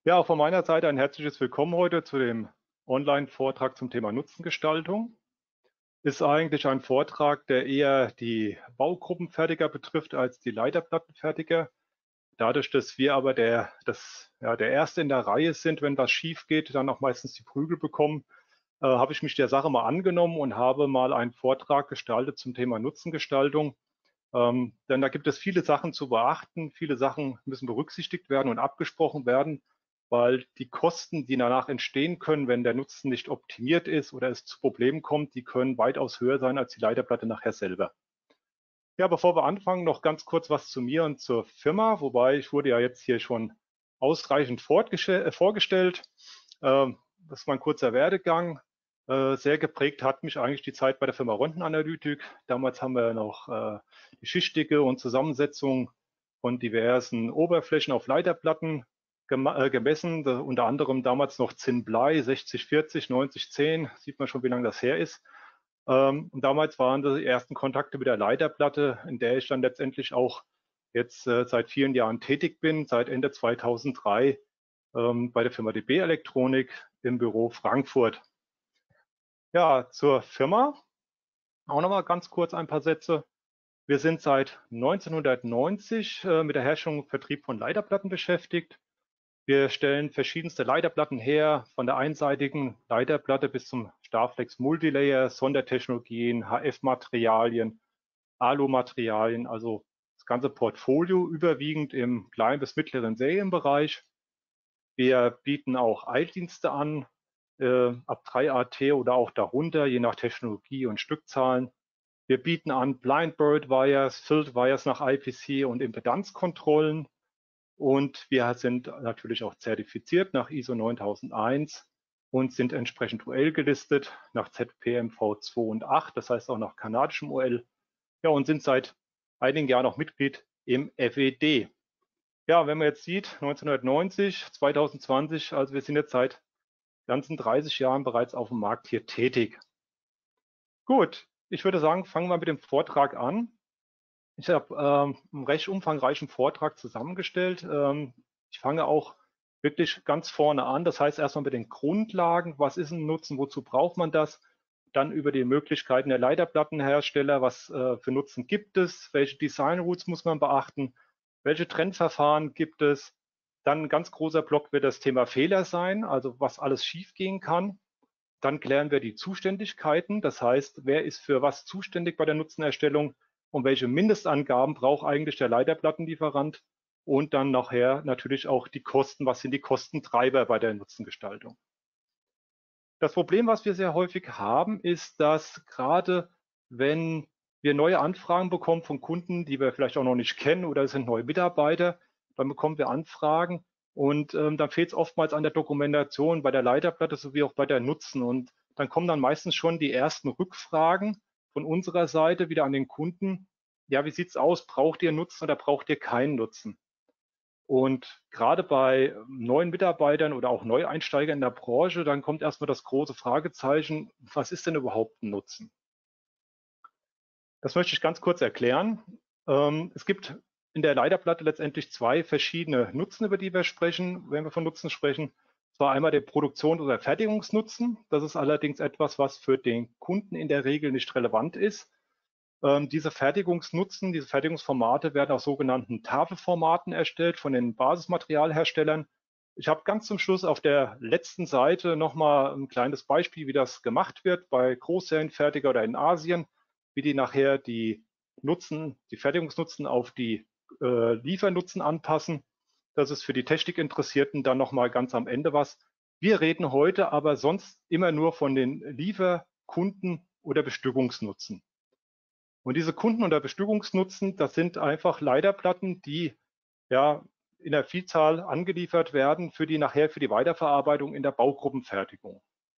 Ja, auch von meiner Seite ein herzliches Willkommen heute zu dem Online-Vortrag zum Thema Nutzengestaltung. Ist eigentlich ein Vortrag, der eher die Baugruppenfertiger betrifft als die Leiterplattenfertiger. Dadurch, dass wir aber der Erste in der Reihe sind, wenn was schief geht, dann auch meistens die Prügel bekommen, habe ich mich der Sache mal angenommen und habe mal einen Vortrag gestaltet zum Thema Nutzengestaltung. Denn da gibt es viele Sachen zu beachten, viele Sachen müssen berücksichtigt werden und abgesprochen werden, weil die Kosten, die danach entstehen können, wenn der Nutzen nicht optimiert ist oder es zu Problemen kommt, die können weitaus höher sein als die Leiterplatte nachher selber. Ja, bevor wir anfangen, noch ganz kurz was zu mir und zur Firma, wobei ich wurde ja jetzt hier schon ausreichend vorgestellt. Das ist mein kurzer Werdegang. Sehr geprägt hat mich eigentlich die Zeit bei der Firma Röntgenanalytik. Damals haben wir noch die Schichtdicke und Zusammensetzung von diversen Oberflächen auf Leiterplatten gemessen, unter anderem damals noch Zinn-Blei 6040, 9010, sieht man schon, wie lange das her ist. Und damals waren das die ersten Kontakte mit der Leiterplatte, in der ich dann letztendlich auch jetzt seit vielen Jahren tätig bin, seit Ende 2003 bei der Firma DB Elektronik im Büro Frankfurt. Ja, zur Firma auch nochmal ganz kurz ein paar Sätze. Wir sind seit 1990 mit der Herstellung und Vertrieb von Leiterplatten beschäftigt. Wir stellen verschiedenste Leiterplatten her, von der einseitigen Leiterplatte bis zum Starflex Multilayer, Sondertechnologien, HF-Materialien, Alu-Materialien, also das ganze Portfolio überwiegend im kleinen bis mittleren Serienbereich. Wir bieten auch Eildienste an, ab 3 AT oder auch darunter, je nach Technologie und Stückzahlen. Wir bieten an Blind Bird Wires, Field Wires nach IPC und Impedanzkontrollen. Und wir sind natürlich auch zertifiziert nach ISO 9001 und sind entsprechend UL gelistet nach ZPMV 2 und 8, das heißt auch nach kanadischem UL. Ja, und sind seit einigen Jahren auch Mitglied im FED. Ja, wenn man jetzt sieht, 1990, 2020, also wir sind jetzt seit ganzen 30 Jahren bereits auf dem Markt hier tätig. Gut, ich würde sagen, fangen wir mit dem Vortrag an. Ich habe einen recht umfangreichen Vortrag zusammengestellt. Ich fange auch wirklich ganz vorne an. Das heißt erstmal mit den Grundlagen. Was ist ein Nutzen? Wozu braucht man das? Dann über die Möglichkeiten der Leiterplattenhersteller. Was für Nutzen gibt es? Welche Design Rules muss man beachten? Welche Trennverfahren gibt es? Dann ein ganz großer Block wird das Thema Fehler sein, also was alles schiefgehen kann. Dann klären wir die Zuständigkeiten. Das heißt, wer ist für was zuständig bei der Nutzenerstellung? Und welche Mindestangaben braucht eigentlich der Leiterplattenlieferant? Und dann nachher natürlich auch die Kosten. Was sind die Kostentreiber bei der Nutzengestaltung? Das Problem, was wir sehr häufig haben, ist, dass gerade wenn wir neue Anfragen bekommen von Kunden, die wir vielleicht auch noch nicht kennen oder es sind neue Mitarbeiter, dann bekommen wir Anfragen und dann fehlt es oftmals an der Dokumentation bei der Leiterplatte sowie auch bei der Nutzen. Und dann kommen dann meistens schon die ersten Rückfragen von unserer Seite wieder an den Kunden. Ja, wie sieht's aus? Braucht ihr Nutzen oder braucht ihr keinen Nutzen? Und gerade bei neuen Mitarbeitern oder auch Neueinsteigern in der Branche, dann kommt erstmal das große Fragezeichen, was ist denn überhaupt ein Nutzen? Das möchte ich ganz kurz erklären. Es gibt in der Leiterplatte letztendlich zwei verschiedene Nutzen, über die wir sprechen, wenn wir von Nutzen sprechen. Zwar einmal der Produktions- oder Fertigungsnutzen. Das ist allerdings etwas, was für den Kunden in der Regel nicht relevant ist. Diese Fertigungsnutzen, diese Fertigungsformate werden aus sogenannten Tafelformaten erstellt von den Basismaterialherstellern. Ich habe ganz zum Schluss auf der letzten Seite nochmal ein kleines Beispiel, wie das gemacht wird bei Großserienfertiger oder in Asien, wie die nachher die Fertigungsnutzen auf die Liefernutzen anpassen. Das ist für die Technikinteressierten dann nochmal ganz am Ende was. Wir reden heute aber sonst immer nur von den Lieferkunden oder Bestückungsnutzen. Und diese Kunden- oder Bestückungsnutzen, das sind einfach Leiterplatten, die ja in der Vielzahl angeliefert werden für die nachher für die Weiterverarbeitung in der Baugruppenfertigung.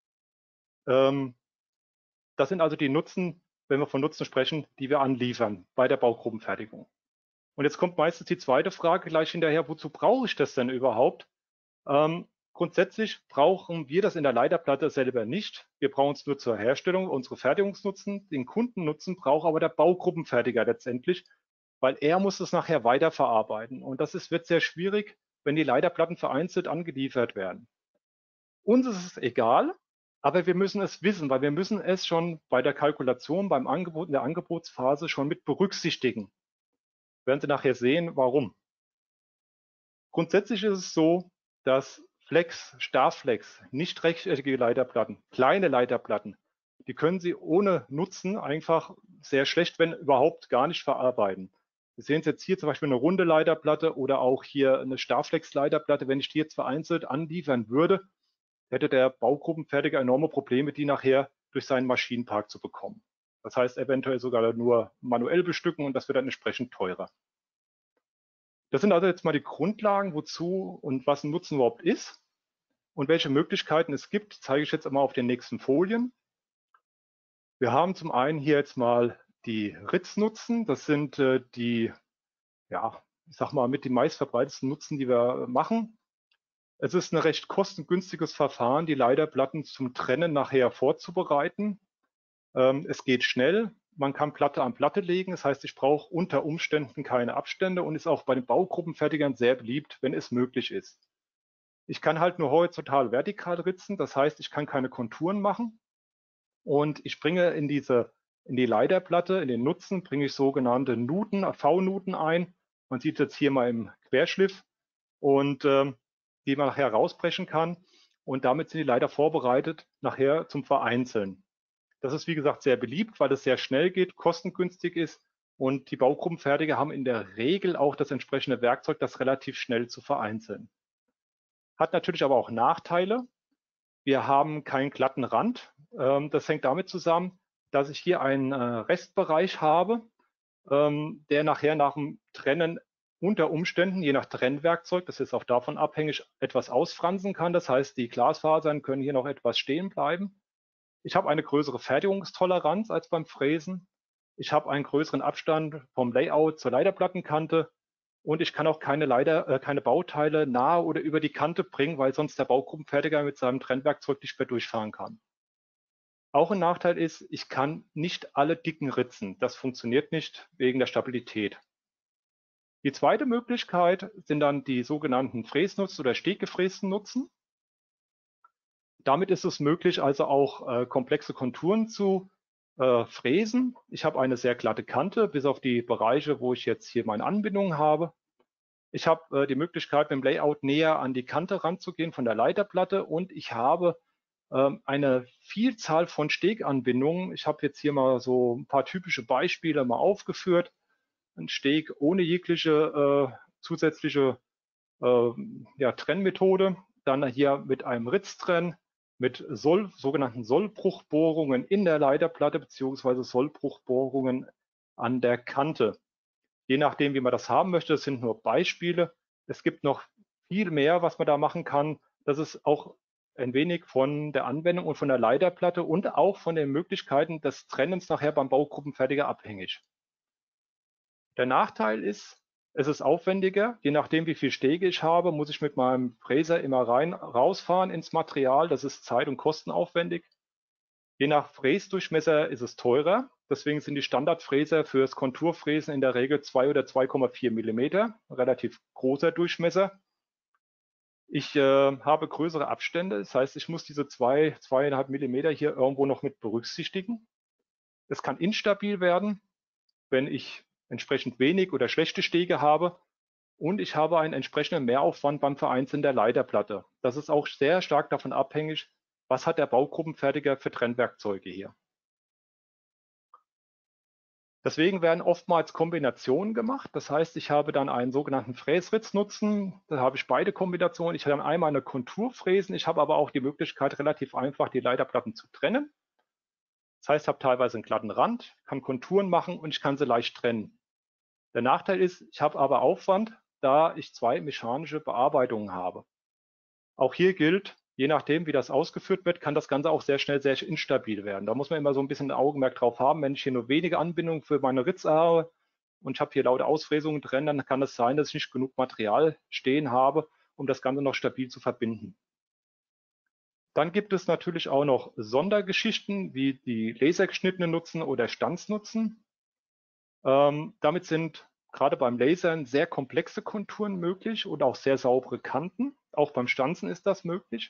Das sind also die Nutzen, wenn wir von Nutzen sprechen, die wir anliefern bei der Baugruppenfertigung. Und jetzt kommt meistens die zweite Frage gleich hinterher, wozu brauche ich das denn überhaupt? Grundsätzlich brauchen wir das in der Leiterplatte selber nicht. Wir brauchen es nur zur Herstellung, unsere Fertigungsnutzen. Den Kundennutzen braucht aber der Baugruppenfertiger letztendlich, weil er muss es nachher weiterverarbeiten. Und das wird sehr schwierig, wenn die Leiterplatten vereinzelt angeliefert werden. Uns ist es egal, aber wir müssen es wissen, weil wir müssen es schon bei der Kalkulation, beim Angebot, in der Angebotsphase schon mit berücksichtigen. Werden Sie nachher sehen, warum. Grundsätzlich ist es so, dass Flex, Starflex, nicht rechteckige Leiterplatten, kleine Leiterplatten, die können Sie ohne Nutzen einfach sehr schlecht, wenn überhaupt, gar nicht verarbeiten. Sie sehen es jetzt hier zum Beispiel eine runde Leiterplatte oder auch hier eine Starflex-Leiterplatte. Wenn ich die jetzt vereinzelt anliefern würde, hätte der Baugruppenfertiger enorme Probleme, die nachher durch seinen Maschinenpark zu bekommen. Das heißt, eventuell sogar nur manuell bestücken und das wird dann entsprechend teurer. Das sind also jetzt mal die Grundlagen, wozu und was ein Nutzen überhaupt ist und welche Möglichkeiten es gibt, zeige ich jetzt einmal auf den nächsten Folien. Wir haben zum einen hier jetzt mal die RITS-Nutzen. Das sind die, ja, ich sag mal, mit die meistverbreitetsten Nutzen, die wir machen. Es ist ein recht kostengünstiges Verfahren, die Leiterplatten zum Trennen nachher vorzubereiten. Es geht schnell, man kann Platte an Platte legen, das heißt, ich brauche unter Umständen keine Abstände und ist auch bei den Baugruppenfertigern sehr beliebt, wenn es möglich ist. Ich kann halt nur horizontal vertikal ritzen, das heißt, ich kann keine Konturen machen und ich bringe in die Leiterplatte, in den Nutzen, bringe ich sogenannte Nuten, V-Nuten ein. Man sieht jetzt hier mal im Querschliff und die man nachher rausbrechen kann. Und damit sind die Leiter vorbereitet nachher zum Vereinzeln. Das ist, wie gesagt, sehr beliebt, weil es sehr schnell geht, kostengünstig ist und die Baugruppenfertiger haben in der Regel auch das entsprechende Werkzeug, das relativ schnell zu vereinzeln. Hat natürlich aber auch Nachteile. Wir haben keinen glatten Rand. Das hängt damit zusammen, dass ich hier einen Restbereich habe, der nachher nach dem Trennen unter Umständen, je nach Trennwerkzeug, das ist auch davon abhängig, etwas ausfransen kann. Das heißt, die Glasfasern können hier noch etwas stehen bleiben. Ich habe eine größere Fertigungstoleranz als beim Fräsen. Ich habe einen größeren Abstand vom Layout zur Leiterplattenkante und ich kann auch keine Bauteile nahe oder über die Kante bringen, weil sonst der Baugruppenfertiger mit seinem Trennwerkzeug nicht mehr durchfahren kann. Auch ein Nachteil ist, ich kann nicht alle Dicken ritzen. Das funktioniert nicht wegen der Stabilität. Die zweite Möglichkeit sind dann die sogenannten Fräsnutzen oder steggefrästen Nutzen. Damit ist es möglich, also auch komplexe Konturen zu fräsen. Ich habe eine sehr glatte Kante, bis auf die Bereiche, wo ich jetzt hier meine Anbindungen habe. Ich habe die Möglichkeit, mit dem Layout näher an die Kante ranzugehen von der Leiterplatte und ich habe eine Vielzahl von Steganbindungen. Ich habe jetzt hier mal so ein paar typische Beispiele mal aufgeführt. Ein Steg ohne jegliche zusätzliche Trennmethode. Dann hier mit einem Ritztrenn, mit sogenannten Sollbruchbohrungen in der Leiterplatte beziehungsweise Sollbruchbohrungen an der Kante. Je nachdem, wie man das haben möchte, das sind nur Beispiele. Es gibt noch viel mehr, was man da machen kann. Das ist auch ein wenig von der Anwendung und von der Leiterplatte und auch von den Möglichkeiten des Trennens nachher beim Baugruppenfertiger abhängig. Der Nachteil ist, es ist aufwendiger. Je nachdem, wie viel Stege ich habe, muss ich mit meinem Fräser immer rausfahren ins Material. Das ist zeit- und kostenaufwendig. Je nach Fräsdurchmesser ist es teurer. Deswegen sind die Standardfräser fürs Konturfräsen in der Regel 2 oder 2,4 Millimeter, relativ großer Durchmesser. Ich habe größere Abstände, das heißt, ich muss diese 2,5 Millimeter hier irgendwo noch mit berücksichtigen. Es kann instabil werden, wenn ich entsprechend wenig oder schlechte Stege habe und ich habe einen entsprechenden Mehraufwand beim Vereinzeln der Leiterplatte. Das ist auch sehr stark davon abhängig, was hat der Baugruppenfertiger für Trennwerkzeuge hier. Deswegen werden oftmals Kombinationen gemacht. Das heißt, ich habe dann einen sogenannten Fräsritz-Nutzen. Da habe ich beide Kombinationen. Ich habe dann einmal eine Konturfräsen. Ich habe aber auch die Möglichkeit, relativ einfach die Leiterplatten zu trennen. Das heißt, ich habe teilweise einen glatten Rand, kann Konturen machen und ich kann sie leicht trennen. Der Nachteil ist, ich habe aber Aufwand, da ich zwei mechanische Bearbeitungen habe. Auch hier gilt, je nachdem, wie das ausgeführt wird, kann das Ganze auch sehr schnell sehr instabil werden. Da muss man immer so ein bisschen ein Augenmerk drauf haben. Wenn ich hier nur wenige Anbindungen für meine Ritze habe und ich habe hier laute Ausfräsungen drin, dann kann es sein, dass ich nicht genug Material stehen habe, um das Ganze noch stabil zu verbinden. Dann gibt es natürlich auch noch Sondergeschichten wie die lasergeschnittene Nutzen oder Stanznutzen. Damit sind gerade beim Lasern sehr komplexe Konturen möglich und auch sehr saubere Kanten. Auch beim Stanzen ist das möglich.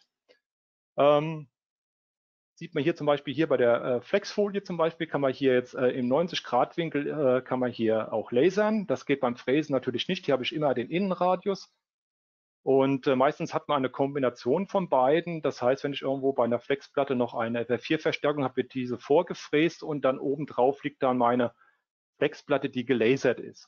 Sieht man hier zum Beispiel hier bei der Flexfolie zum Beispiel, kann man hier jetzt im 90-Grad-Winkel kann man hier auch lasern. Das geht beim Fräsen natürlich nicht. Hier habe ich immer den Innenradius. Und meistens hat man eine Kombination von beiden. Das heißt, wenn ich irgendwo bei einer Flexplatte noch eine FR4-Verstärkung habe, wird diese vorgefräst und dann oben drauf liegt dann meine Flexplatte, die gelasert ist.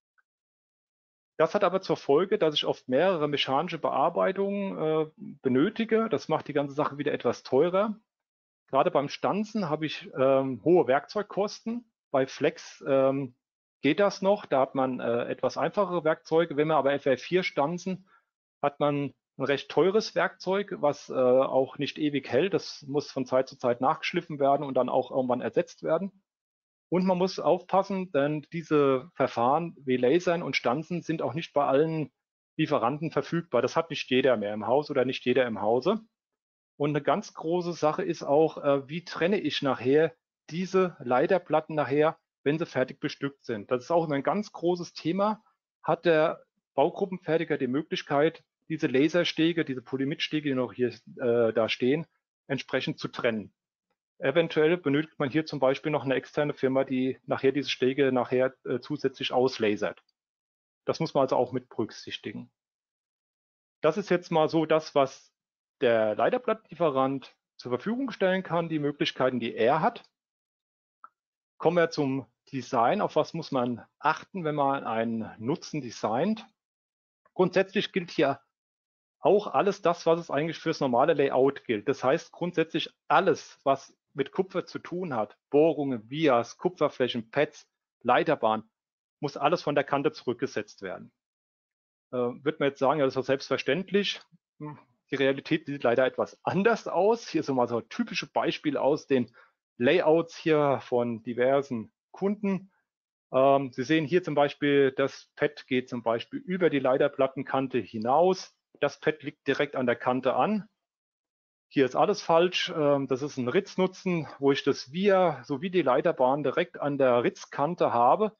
Das hat aber zur Folge, dass ich oft mehrere mechanische Bearbeitungen benötige. Das macht die ganze Sache wieder etwas teurer. Gerade beim Stanzen habe ich hohe Werkzeugkosten. Bei Flex geht das noch. Da hat man etwas einfachere Werkzeuge. Wenn wir aber FR4 stanzen, hat man ein recht teures Werkzeug, was auch nicht ewig hält. Das muss von Zeit zu Zeit nachgeschliffen werden und dann auch irgendwann ersetzt werden. Und man muss aufpassen, denn diese Verfahren wie Lasern und Stanzen sind auch nicht bei allen Lieferanten verfügbar. Das hat nicht jeder mehr im Haus oder nicht jeder im Hause. Und eine ganz große Sache ist auch, wie trenne ich nachher diese Leiterplatten nachher, wenn sie fertig bestückt sind. Das ist auch immer ein ganz großes Thema. Hat der Baugruppenfertiger die Möglichkeit, diese Laserstege, diese Polymitstege, die noch hier da stehen, entsprechend zu trennen? Eventuell benötigt man hier zum Beispiel noch eine externe Firma, die nachher diese Stege nachher zusätzlich auslasert. Das muss man also auch mit berücksichtigen. Das ist jetzt mal so das, was der Leiterplattenlieferant zur Verfügung stellen kann, die Möglichkeiten, die er hat. Kommen wir zum Design. Auf was muss man achten, wenn man einen Nutzen designt? Grundsätzlich gilt hier auch alles das, was es eigentlich fürs normale Layout gilt. Das heißt grundsätzlich alles, was mit Kupfer zu tun hat, Bohrungen, Vias, Kupferflächen, Pads, Leiterbahn, muss alles von der Kante zurückgesetzt werden. Wird man jetzt sagen, ja, das ist doch selbstverständlich. Die Realität sieht leider etwas anders aus. Hier sind mal so typische Beispiele aus den Layouts hier von diversen Kunden. Sie sehen hier zum Beispiel, das Pad geht zum Beispiel über die Leiterplattenkante hinaus. Das Pad liegt direkt an der Kante an. Hier ist alles falsch. Das ist ein Ritznutzen, wo ich das Via sowie die Leiterbahn direkt an der Ritzkante habe.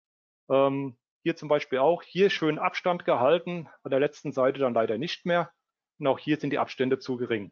Hier zum Beispiel auch, hier schön Abstand gehalten, an der letzten Seite dann leider nicht mehr. Und auch hier sind die Abstände zu gering.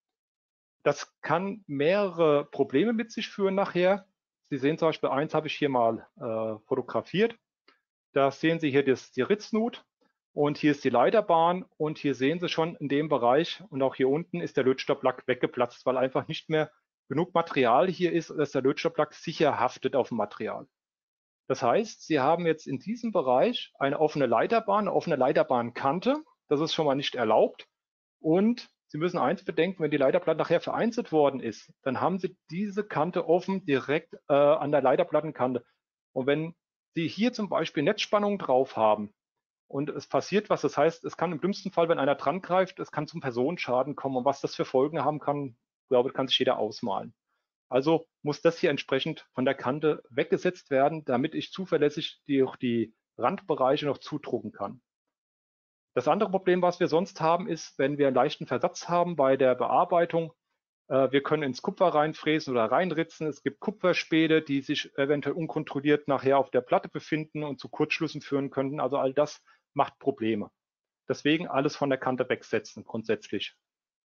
Das kann mehrere Probleme mit sich führen nachher. Sie sehen zum Beispiel, eins habe ich hier mal fotografiert. Da sehen Sie hier die Ritznut und hier ist die Leiterbahn und hier sehen Sie schon in dem Bereich und auch hier unten ist der Lötstopplack weggeplatzt, weil einfach nicht mehr genug Material hier ist, dass der Lötstopplack sicher haftet auf dem Material. Das heißt, Sie haben jetzt in diesem Bereich eine offene Leiterbahn, eine offene Leiterbahnkante. Das ist schon mal nicht erlaubt. Und Sie müssen eins bedenken, wenn die Leiterplatte nachher vereinzelt worden ist, dann haben Sie diese Kante offen direkt an der Leiterplattenkante. Und wenn Sie hier zum Beispiel Netzspannung drauf haben und es passiert was, das heißt, es kann im dümmsten Fall, wenn einer dran greift, es kann zum Personenschaden kommen. Und was das für Folgen haben kann, glaube ich, kann sich jeder ausmalen. Also muss das hier entsprechend von der Kante weggesetzt werden, damit ich zuverlässig die Randbereiche noch zudrucken kann. Das andere Problem, was wir sonst haben, ist, wenn wir einen leichten Versatz haben bei der Bearbeitung, wir können ins Kupfer reinfräsen oder reinritzen. Es gibt Kupferspäne, die sich eventuell unkontrolliert nachher auf der Platte befinden und zu Kurzschlüssen führen könnten. Also all das macht Probleme. Deswegen alles von der Kante wegsetzen grundsätzlich.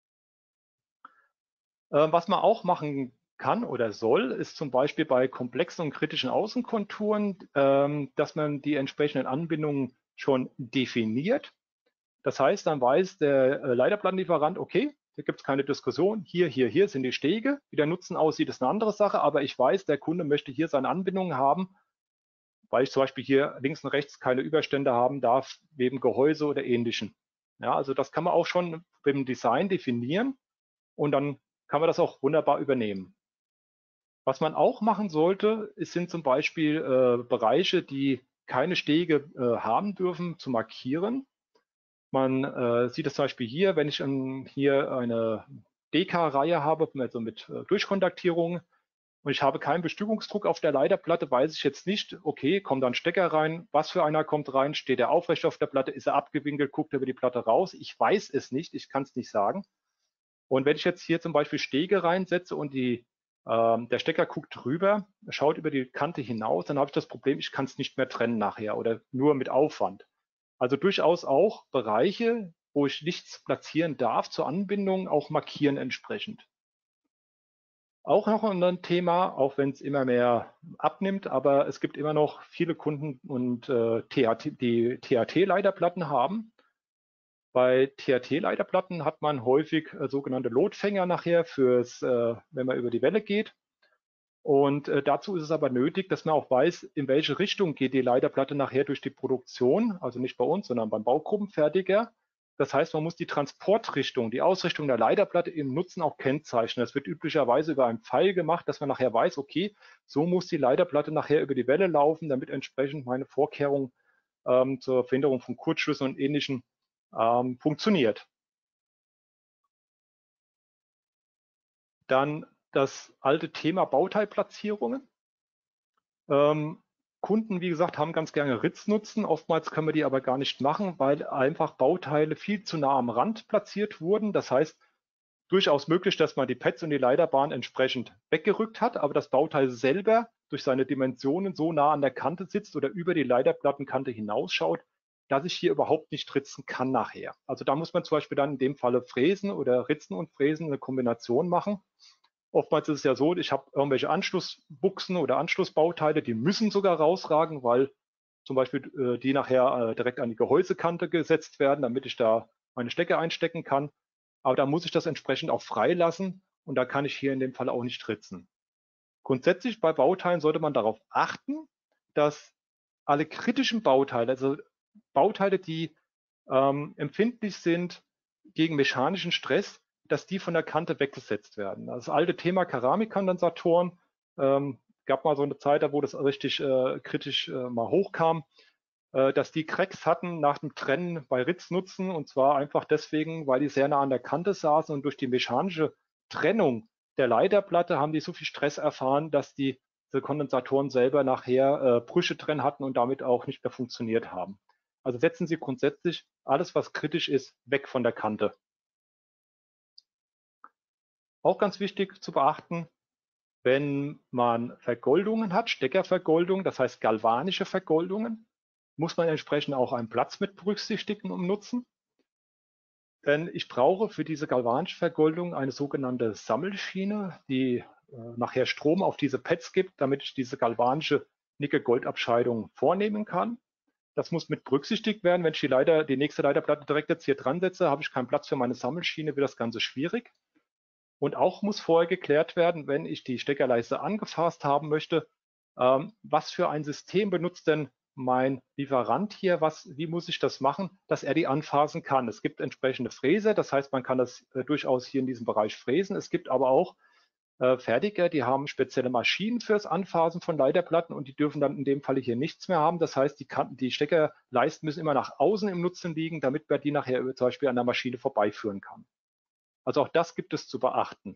Was man auch machen kann oder soll, ist zum Beispiel bei komplexen und kritischen Außenkonturen, dass man die entsprechenden Anbindungen schon definiert. Das heißt, dann weiß der Leiterplattenlieferant, okay, hier gibt es keine Diskussion, hier sind die Stege. Wie der Nutzen aussieht, ist eine andere Sache, aber ich weiß, der Kunde möchte hier seine Anbindungen haben, weil ich zum Beispiel hier links und rechts keine Überstände haben darf, neben Gehäuse oder Ähnlichem. Ja, also das kann man auch schon beim Design definieren und dann kann man das auch wunderbar übernehmen. Was man auch machen sollte, sind zum Beispiel Bereiche, die keine Stege haben dürfen, zu markieren. Man sieht das zum Beispiel hier, wenn ich hier eine DK-Reihe habe, also mit Durchkontaktierung, und ich habe keinen Bestückungsdruck auf der Leiterplatte, weiß ich jetzt nicht, okay, kommt da ein Stecker rein, was für einer kommt rein, steht er aufrecht auf der Platte, ist er abgewinkelt, guckt er über die Platte raus, ich weiß es nicht, ich kann es nicht sagen. Und wenn ich jetzt hier zum Beispiel Stege reinsetze und die Der Stecker guckt drüber, schaut über die Kante hinaus, dann habe ich das Problem, ich kann es nicht mehr trennen nachher oder nur mit Aufwand. Also durchaus auch Bereiche, wo ich nichts platzieren darf zur Anbindung, auch markieren entsprechend. Auch noch ein Thema, auch wenn es immer mehr abnimmt, aber es gibt immer noch viele Kunden und die THT-Leiterplatten haben. Bei THT-Leiterplatten hat man häufig sogenannte Lotfänger nachher fürs, wenn man über die Welle geht. Und dazu ist es aber nötig, dass man auch weiß, in welche Richtung geht die Leiterplatte nachher durch die Produktion, also nicht bei uns, sondern beim Baugruppenfertiger. Das heißt, man muss die Transportrichtung, die Ausrichtung der Leiterplatte im Nutzen auch kennzeichnen. Das wird üblicherweise über einen Pfeil gemacht, dass man nachher weiß, okay, so muss die Leiterplatte nachher über die Welle laufen, damit entsprechend meine Vorkehrung zur Verhinderung von Kurzschlüssen und Ähnlichem funktioniert. Dann das alte Thema Bauteilplatzierungen. Kunden, wie gesagt, haben ganz gerne Ritznutzen. Oftmals können wir die aber gar nicht machen, weil einfach Bauteile viel zu nah am Rand platziert wurden. Das heißt, durchaus möglich, dass man die Pads und die Leiterbahn entsprechend weggerückt hat, aber das Bauteil selber durch seine Dimensionen so nah an der Kante sitzt oder über die Leiterplattenkante hinausschaut, dass ich hier überhaupt nicht ritzen kann nachher. Also da muss man zum Beispiel dann in dem Falle fräsen oder ritzen und fräsen eine Kombination machen. Oftmals ist es ja so, ich habe irgendwelche Anschlussbuchsen oder Anschlussbauteile, die müssen sogar rausragen, weil zum Beispiel die nachher direkt an die Gehäusekante gesetzt werden, damit ich da meine Stecker einstecken kann. Aber da muss ich das entsprechend auch freilassen und da kann ich hier in dem Fall auch nicht ritzen. Grundsätzlich bei Bauteilen sollte man darauf achten, dass alle kritischen Bauteile, also Bauteile, die empfindlich sind gegen mechanischen Stress, dass die von der Kante weggesetzt werden. Das alte Thema Keramikkondensatoren gab mal so eine Zeit, wo das richtig kritisch mal hochkam, dass die Cracks hatten nach dem Trennen bei Ritznutzen und zwar einfach deswegen, weil die sehr nah an der Kante saßen und durch die mechanische Trennung der Leiterplatte haben die so viel Stress erfahren, dass diese Kondensatoren selber nachher Brüche drin hatten und damit auch nicht mehr funktioniert haben. Also setzen Sie grundsätzlich alles, was kritisch ist, weg von der Kante. Auch ganz wichtig zu beachten, wenn man Vergoldungen hat, Steckervergoldungen, das heißt galvanische Vergoldungen, muss man entsprechend auch einen Platz mit berücksichtigen und nutzen. Denn ich brauche für diese galvanische Vergoldung eine sogenannte Sammelschiene, die nachher Strom auf diese Pads gibt, damit ich diese galvanische Nickel-Gold-Abscheidung vornehmen kann. Das muss mit berücksichtigt werden. Wenn ich die nächste Leiterplatte direkt jetzt hier dran setze, habe ich keinen Platz für meine Sammelschiene, wird das Ganze schwierig. Und auch muss vorher geklärt werden, wenn ich die Steckerleiste angefasst haben möchte, was für ein System benutzt denn mein Lieferant hier, wie muss ich das machen, dass er die anfassen kann. Es gibt entsprechende Fräser, das heißt, man kann das durchaus hier in diesem Bereich fräsen. Es gibt aber auch Fertiger, die haben spezielle Maschinen fürs Anfassen von Leiterplatten und die dürfen dann in dem Falle hier nichts mehr haben. Das heißt, die Steckerleisten müssen immer nach außen im Nutzen liegen, damit man die nachher zum Beispiel an der Maschine vorbeiführen kann. Also auch das gibt es zu beachten.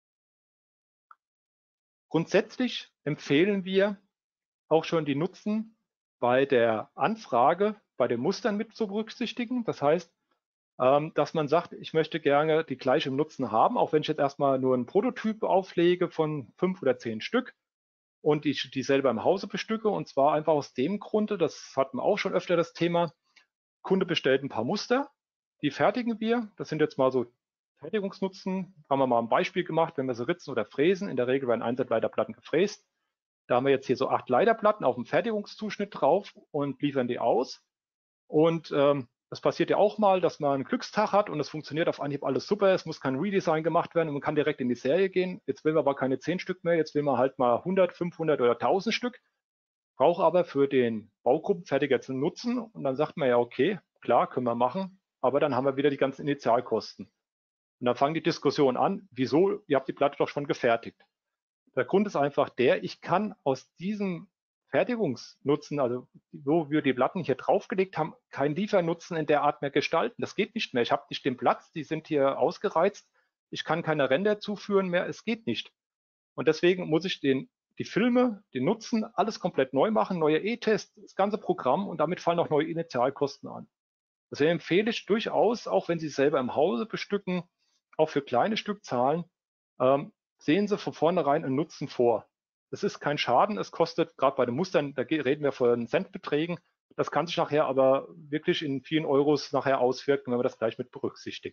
Grundsätzlich empfehlen wir auch schon die Nutzen bei der Anfrage, bei den Mustern mit zu berücksichtigen. Das heißt, dass man sagt, ich möchte gerne die gleiche Nutzen haben, auch wenn ich jetzt erstmal nur einen Prototyp auflege von 5 oder 10 Stück und die selber im Hause bestücke. Und zwar einfach aus dem Grunde, das hatten wir auch schon öfter das Thema, Kunde bestellt ein paar Muster, die fertigen wir. Das sind jetzt mal so Fertigungsnutzen. Haben wir mal ein Beispiel gemacht, wenn wir so ritzen oder fräsen. In der Regel werden Einzelleiterplatten gefräst. Da haben wir jetzt hier so 8 Leiterplatten auf dem Fertigungszuschnitt drauf und liefern die aus. Und das passiert ja auch mal, dass man einen Glückstag hat und es funktioniert auf Anhieb alles super. Es muss kein Redesign gemacht werden und man kann direkt in die Serie gehen. Jetzt will man aber keine 10 Stück mehr. Jetzt will man halt mal 100, 500 oder 1000 Stück. Brauche aber für den Baugruppenfertiger zu nutzen. Und dann sagt man ja, okay, klar, können wir machen. Aber dann haben wir wieder die ganzen Initialkosten. Und dann fangen die Diskussionen an, wieso, ihr habt die Platte doch schon gefertigt. Der Grund ist einfach der, ich kann aus diesem Fertigungsnutzen, also wo wir die Platten hier draufgelegt haben, keinen Liefernutzen in der Art mehr gestalten. Das geht nicht mehr. Ich habe nicht den Platz, die sind hier ausgereizt. Ich kann keine Ränder zuführen mehr. Es geht nicht. Und deswegen muss ich die Filme, den Nutzen, alles komplett neu machen, neue E-Tests, das ganze Programm und damit fallen auch neue Initialkosten an. Deswegen empfehle ich durchaus, auch wenn Sie selber im Hause bestücken, auch für kleine Stückzahlen, sehen Sie von vornherein einen Nutzen vor. Das ist kein Schaden, es kostet gerade bei den Mustern, da reden wir von Centbeträgen, das kann sich nachher aber wirklich in vielen Euros nachher auswirken, wenn man das gleich mit berücksichtigt.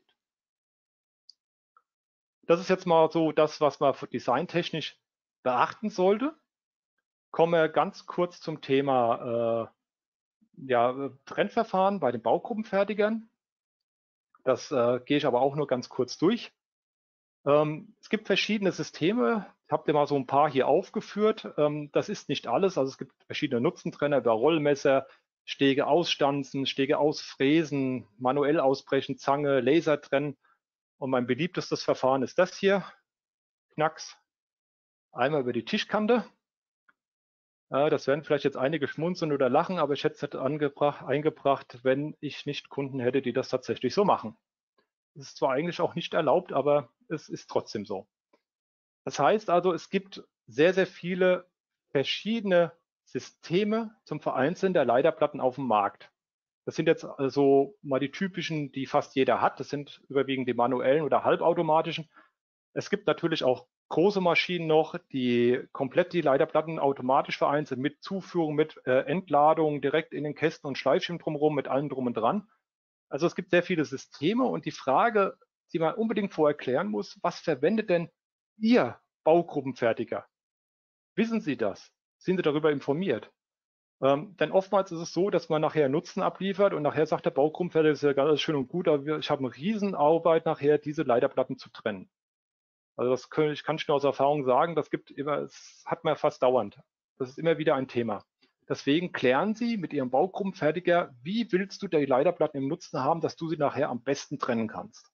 Das ist jetzt mal so das, was man designtechnisch beachten sollte. Kommen wir ganz kurz zum Thema Trennverfahren bei den Baugruppenfertigern. Das gehe ich aber auch nur ganz kurz durch. Es gibt verschiedene Systeme. Ich habe dir mal so ein paar hier aufgeführt. Das ist nicht alles. Also es gibt verschiedene Nutzentrenner über Rollmesser, Stege ausstanzen, Stege ausfräsen, manuell ausbrechen, Zange, Laser trennen. Und mein beliebtestes Verfahren ist das hier. Knacks. Einmal über die Tischkante. Das werden vielleicht jetzt einige schmunzeln oder lachen, aber ich hätte es nicht eingebracht, wenn ich nicht Kunden hätte, die das tatsächlich so machen. Das ist zwar eigentlich auch nicht erlaubt, aber es ist trotzdem so. Das heißt also, es gibt sehr, sehr viele verschiedene Systeme zum Vereinzeln der Leiterplatten auf dem Markt. Das sind jetzt also mal die typischen, die fast jeder hat. Das sind überwiegend die manuellen oder halbautomatischen. Es gibt natürlich auch große Maschinen noch, die komplett die Leiterplatten automatisch vereinzeln mit Zuführung, mit Entladung direkt in den Kästen und Schleifchen drumherum, mit allem drum und dran. Also es gibt sehr viele Systeme und die Frage, die man unbedingt vorher klären muss, was verwendet denn Ihr Baugruppenfertiger? Wissen Sie das? Sind Sie darüber informiert? Denn oftmals ist es so, dass man nachher Nutzen abliefert und nachher sagt der Baugruppenfertiger, das ist ja ganz schön und gut, aber ich habe eine Riesenarbeit nachher, diese Leiterplatten zu trennen. Also ich kann schon aus Erfahrung sagen, das hat man fast dauernd. Das ist immer wieder ein Thema. Deswegen klären Sie mit Ihrem Baugruppenfertiger, wie willst du die Leiterplatten im Nutzen haben, dass du sie nachher am besten trennen kannst.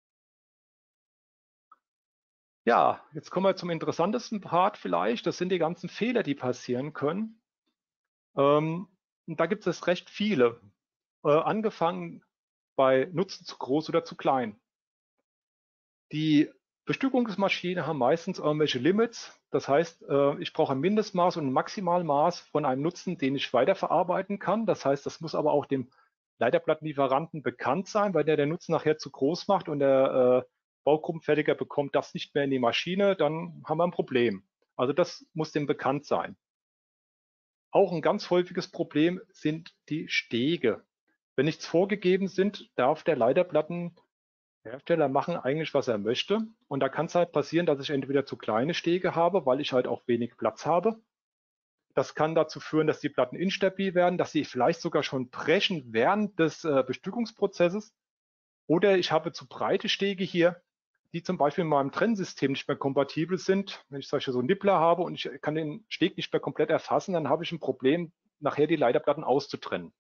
Ja, jetzt kommen wir zum interessantesten Part vielleicht. Das sind die ganzen Fehler, die passieren können. Und da gibt es recht viele. Angefangen bei Nutzen zu groß oder zu klein. Die Bestückungsmaschinen haben meistens irgendwelche Limits. Das heißt, ich brauche ein Mindestmaß und ein Maximalmaß von einem Nutzen, den ich weiterverarbeiten kann. Das heißt, das muss aber auch dem Leiterplattenlieferanten bekannt sein, weil der Nutzen nachher zu groß macht und der Baugruppenfertiger bekommt das nicht mehr in die Maschine, dann haben wir ein Problem. Also das muss dem bekannt sein. Auch ein ganz häufiges Problem sind die Stege. Wenn nichts vorgegeben sind, darf der Leiterplattenhersteller machen eigentlich, was er möchte. Und da kann es halt passieren, dass ich entweder zu kleine Stege habe, weil ich halt auch wenig Platz habe. Das kann dazu führen, dass die Platten instabil werden, dass sie vielleicht sogar schon brechen während des Bestückungsprozesses. Oder ich habe zu breite Stege hier, die zum Beispiel in meinem Trennsystem nicht mehr kompatibel sind. Wenn ich solche so Nippler habe und ich kann den Steg nicht mehr komplett erfassen, dann habe ich ein Problem, nachher die Leiterplatten auszutrennen.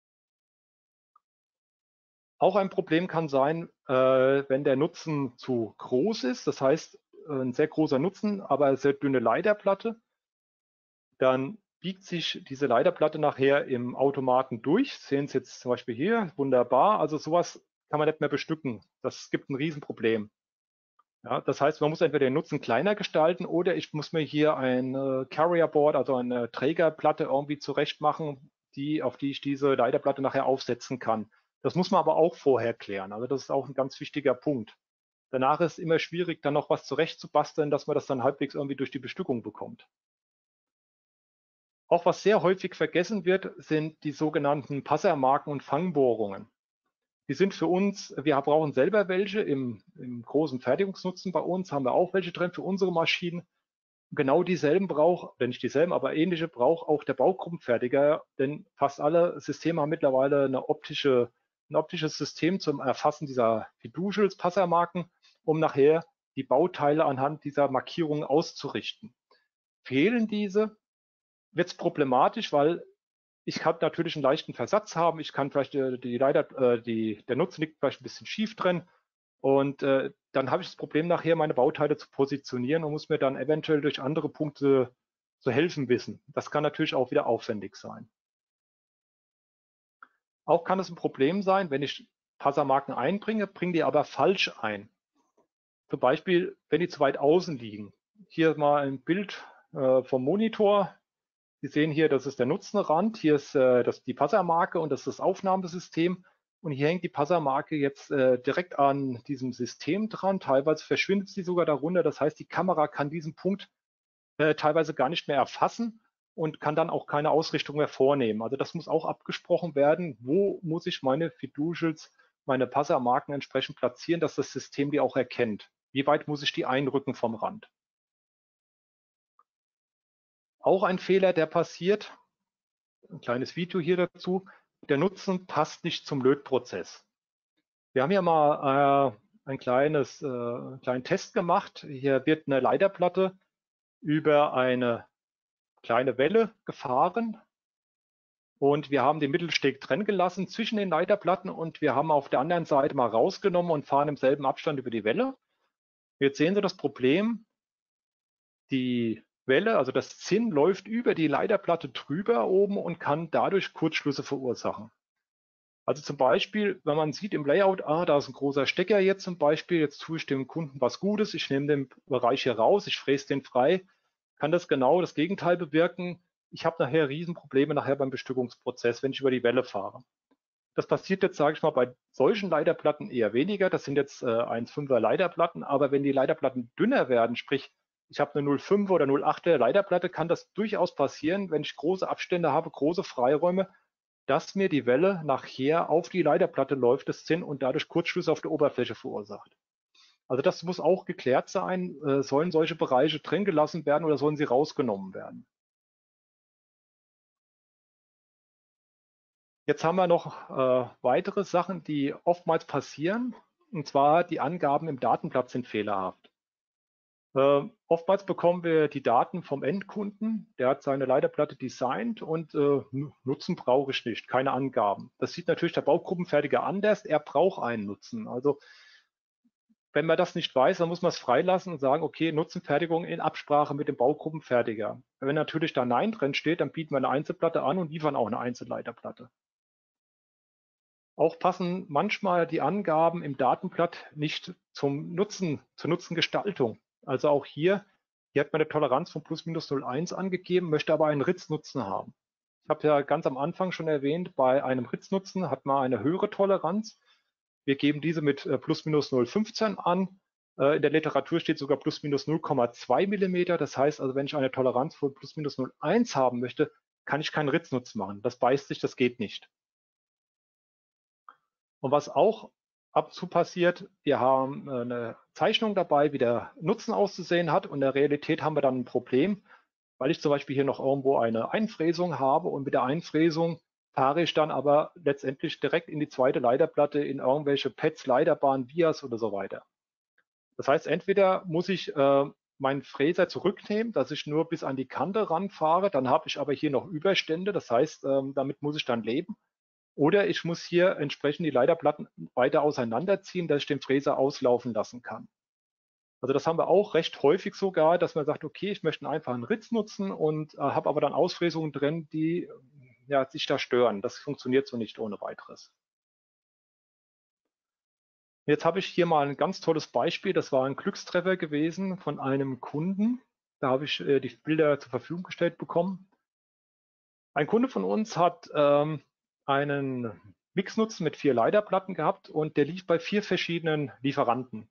Auch ein Problem kann sein, wenn der Nutzen zu groß ist, das heißt ein sehr großer Nutzen, aber eine sehr dünne Leiterplatte, dann biegt sich diese Leiterplatte nachher im Automaten durch. Sehen Sie jetzt zum Beispiel hier, wunderbar. Also sowas kann man nicht mehr bestücken. Das gibt ein Riesenproblem. Ja, das heißt, man muss entweder den Nutzen kleiner gestalten oder ich muss mir hier ein Carrier Board, also eine Trägerplatte irgendwie zurecht machen, auf die ich diese Leiterplatte nachher aufsetzen kann. Das muss man aber auch vorher klären. Also das ist auch ein ganz wichtiger Punkt. Danach ist es immer schwierig, dann noch was zurechtzubasteln, dass man das dann halbwegs irgendwie durch die Bestückung bekommt. Auch was sehr häufig vergessen wird, sind die sogenannten Passermarken und Fangbohrungen. Die sind für uns, wir brauchen selber welche im großen Fertigungsnutzen bei uns, haben wir auch welche drin für unsere Maschinen. Genau dieselben braucht, wenn nicht dieselben, aber ähnliche braucht auch der Baugruppenfertiger, denn fast alle Systeme haben mittlerweile ein optisches System zum Erfassen dieser Fiducials, Passermarken, um nachher die Bauteile anhand dieser Markierungen auszurichten. Fehlen diese, wird es problematisch, weil ich kann natürlich einen leichten Versatz haben. Ich kann vielleicht der Nutzen liegt vielleicht ein bisschen schief drin. Und dann habe ich das Problem nachher, meine Bauteile zu positionieren und muss mir dann eventuell durch andere Punkte zu helfen wissen. Das kann natürlich auch wieder aufwendig sein. Auch kann es ein Problem sein, wenn ich Passermarken einbringe, bringe die aber falsch ein. Zum Beispiel, wenn die zu weit außen liegen. Hier mal ein Bild vom Monitor. Sie sehen hier, das ist der Nutzenrand, hier ist die Passermarke und das ist das Aufnahmesystem. und hier hängt die Passermarke jetzt direkt an diesem System dran. Teilweise verschwindet sie sogar darunter. Das heißt, die Kamera kann diesen Punkt teilweise gar nicht mehr erfassen und kann dann auch keine Ausrichtung mehr vornehmen. Also das muss auch abgesprochen werden. Wo muss ich meine Fiducials, meine Passermarken entsprechend platzieren, dass das System die auch erkennt? Wie weit muss ich die einrücken vom Rand? Auch ein Fehler, der passiert, ein kleines Video hier dazu, der Nutzen passt nicht zum Lötprozess. Wir haben hier mal einen kleinen Test gemacht. Hier wird eine Leiterplatte über eine kleine Welle gefahren und wir haben den Mittelsteg trennen gelassen zwischen den Leiterplatten und wir haben auf der anderen Seite mal rausgenommen und fahren im selben Abstand über die Welle. Jetzt sehen Sie das Problem. Die Welle, also das Zinn, läuft über die Leiterplatte drüber oben und kann dadurch Kurzschlüsse verursachen. Also zum Beispiel, wenn man sieht im Layout, da ist ein großer Stecker jetzt zum Beispiel, jetzt tue ich dem Kunden was Gutes, ich nehme den Bereich hier raus, ich fräse den frei, kann das genau das Gegenteil bewirken. Ich habe nachher Riesenprobleme beim Bestückungsprozess, wenn ich über die Welle fahre. Das passiert jetzt, sage ich mal, bei solchen Leiterplatten eher weniger. Das sind jetzt 1,5er Leiterplatten, aber wenn die Leiterplatten dünner werden, sprich, ich habe eine 0,5er oder 0,8er Leiterplatte, kann das durchaus passieren, wenn ich große Abstände habe, große Freiräume, dass mir die Welle nachher auf die Leiterplatte läuft, das Zinn, und dadurch Kurzschlüsse auf der Oberfläche verursacht. Also das muss auch geklärt sein. Sollen solche Bereiche drin gelassen werden oder sollen sie rausgenommen werden? Jetzt haben wir noch weitere Sachen, die oftmals passieren, und zwar die Angaben im Datenblatt sind fehlerhaft. Oftmals bekommen wir die Daten vom Endkunden, der hat seine Leiterplatte designt und Nutzen brauche ich nicht, keine Angaben. Das sieht natürlich der Baugruppenfertiger anders, er braucht einen Nutzen. Also wenn man das nicht weiß, dann muss man es freilassen und sagen, okay, Nutzenfertigung in Absprache mit dem Baugruppenfertiger. Wenn natürlich da Nein drin steht, dann bieten wir eine Einzelplatte an und liefern auch eine Einzelleiterplatte. Auch passen manchmal die Angaben im Datenblatt nicht zum Nutzen, zur Nutzengestaltung. Also auch hier hat man eine Toleranz von plus minus 0,1 angegeben, möchte aber einen Ritznutzen haben. Ich habe ja ganz am Anfang schon erwähnt, bei einem Ritznutzen hat man eine höhere Toleranz. Wir geben diese mit plus minus 0,15 an. In der Literatur steht sogar plus minus 0,2 Millimeter. Das heißt also, wenn ich eine Toleranz von plus minus 0,1 haben möchte, kann ich keinen Ritznutzen machen. Das beißt sich, das geht nicht. Und was auch ab und zu passiert, wir haben eine Zeichnung dabei, wie der Nutzen auszusehen hat, und in der Realität haben wir dann ein Problem, weil ich zum Beispiel hier noch irgendwo eine Einfräsung habe und mit der Einfräsung fahre ich dann aber letztendlich direkt in die zweite Leiterplatte in irgendwelche Pads, Leiterbahnen, Vias oder so weiter. Das heißt, entweder muss ich meinen Fräser zurücknehmen, dass ich nur bis an die Kante ranfahre, dann habe ich aber hier noch Überstände, das heißt, damit muss ich dann leben. Oder ich muss hier entsprechend die Leiterplatten weiter auseinanderziehen, dass ich den Fräser auslaufen lassen kann. Also das haben wir auch recht häufig sogar, dass man sagt, okay, ich möchte einfach einen Ritz nutzen und habe aber dann Ausfräsungen drin, die sich da stören. Das funktioniert so nicht ohne weiteres. Jetzt habe ich hier mal ein ganz tolles Beispiel. Das war ein Glückstreffer gewesen von einem Kunden. Da habe ich die Bilder zur Verfügung gestellt bekommen. Ein Kunde von uns hat einen Mixnutzen mit 4 Leiterplatten gehabt und der lief bei 4 verschiedenen Lieferanten.